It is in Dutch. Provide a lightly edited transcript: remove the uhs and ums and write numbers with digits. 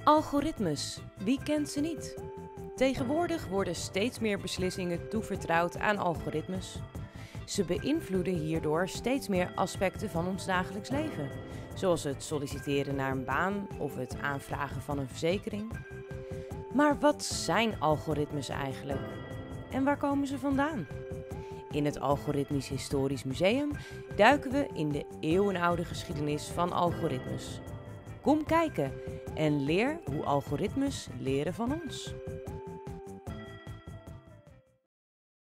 Algoritmes, wie kent ze niet? Tegenwoordig worden steeds meer beslissingen toevertrouwd aan algoritmes. Ze beïnvloeden hierdoor steeds meer aspecten van ons dagelijks leven, zoals het solliciteren naar een baan of het aanvragen van een verzekering. Maar wat zijn algoritmes eigenlijk? En waar komen ze vandaan? In het Algoritmisch Historisch Museum duiken we in de eeuwenoude geschiedenis van algoritmes. Kom kijken en leer hoe algoritmes leren van ons.